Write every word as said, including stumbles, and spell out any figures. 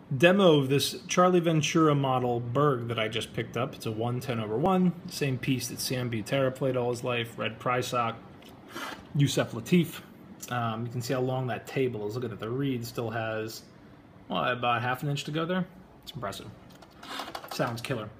demo of this Charlie Ventura model Berg that I just picked up. It's a one ten over one, same piece that Sam Butera played all his life, red Prysock, Yusef Lateef. Um, you can see how long that table is. Look at it, the reed still has, well, about half an inch to go there. It's impressive. Sounds killer.